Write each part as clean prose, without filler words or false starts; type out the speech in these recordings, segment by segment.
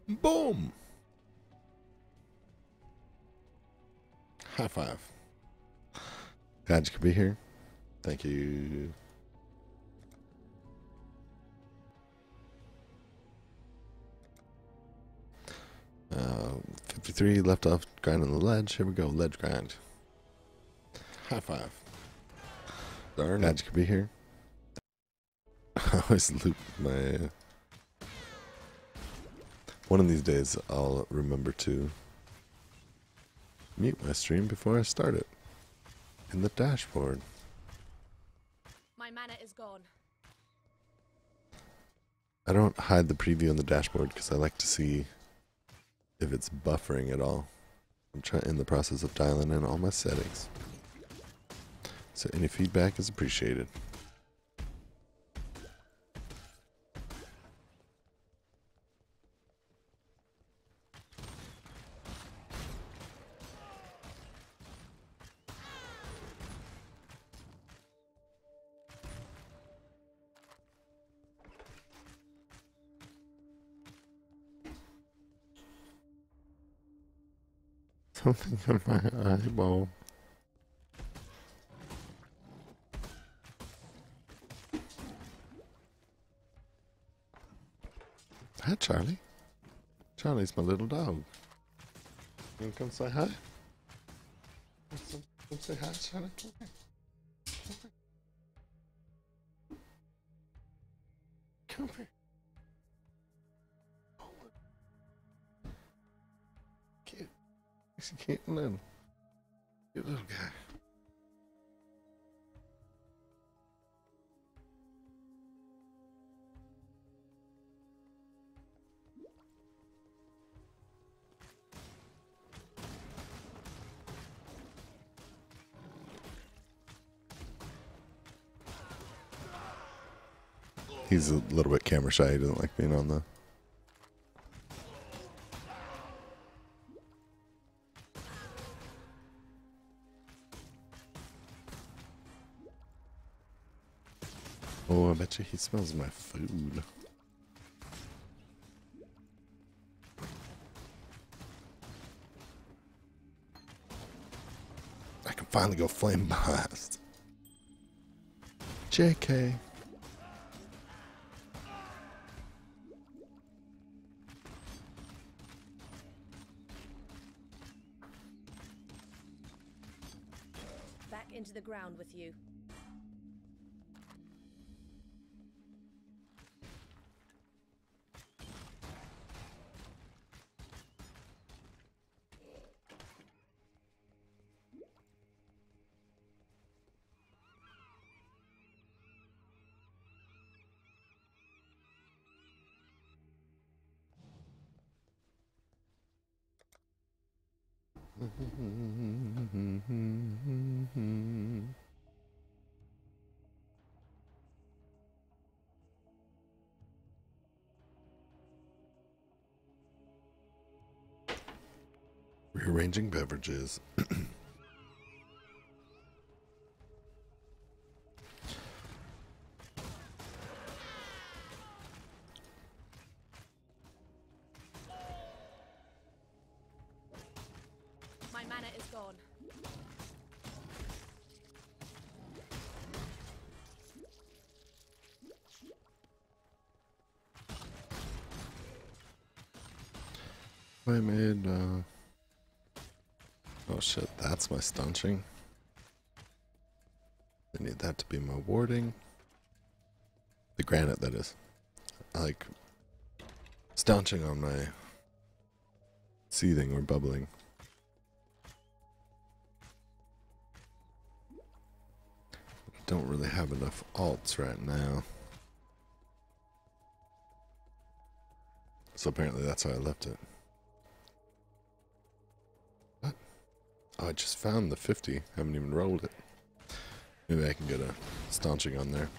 Boom! High five. Glad you could be here. Thank you. Uh, 53 left off grinding the ledge. Here we go, ledge grind. High five. Darn. Glad you could be here. I always loop my... One of these days I'll remember to mute my stream before I start it. In the dashboard. My mana is gone. I don't hide the preview on the dashboard because I like to see if it's buffering at all. I'm in the process of dialing in all my settings. So any feedback is appreciated. Something on my eyeball. Hi, Charlie. Charlie's my little dog. You want to come say hi? Come say hi, Charlie. Come here. Come here. Cute. He's a cute little guy. He's a little bit camera shy. He doesn't like being on the... Oh, I bet you he smells my food. I can finally go flame blast. JK. Back into the ground with you. Rearranging beverages. My mana is gone. I made, oh shit, that's my staunching. I need that to be my warding. The granite, that is. I like staunching on my seething or bubbling. Don't really have enough alts right now. So apparently that's how I left it. What? Oh, I just found the 50. Haven't even rolled it. Maybe I can get a staunching on there.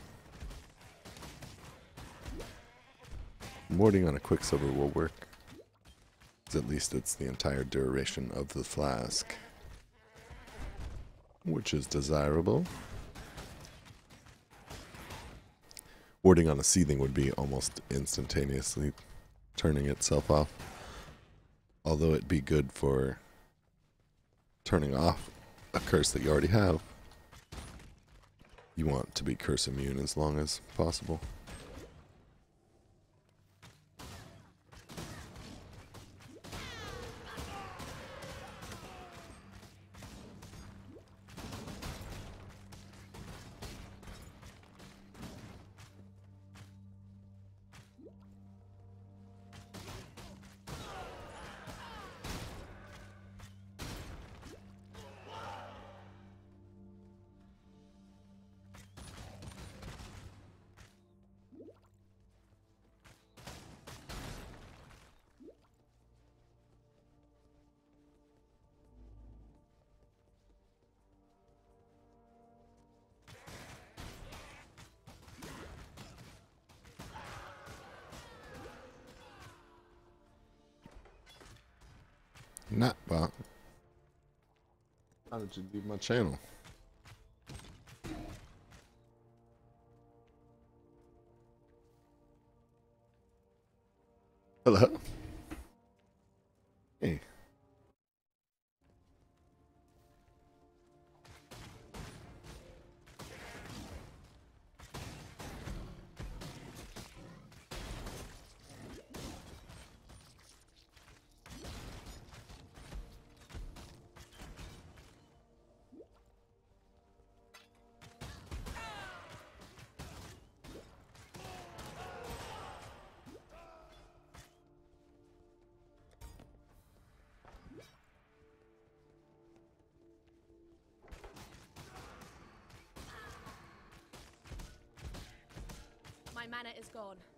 Warding on a Quicksilver will work. At least it's the entire duration of the flask. Which is desirable. Warding on a seething would be almost instantaneously turning itself off. Although it'd be good for turning off a curse that you already have. You want to be curse immune as long as possible. Not bot. How did you leave my channel? Hello? Hey. My mana is gone.